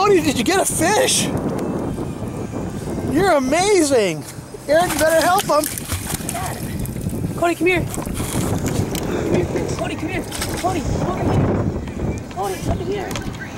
Cody, did you get a fish? You're amazing. Aaron, you better help him. Cody, come here. Cody, come here. Cody, come over here. Cody, come here.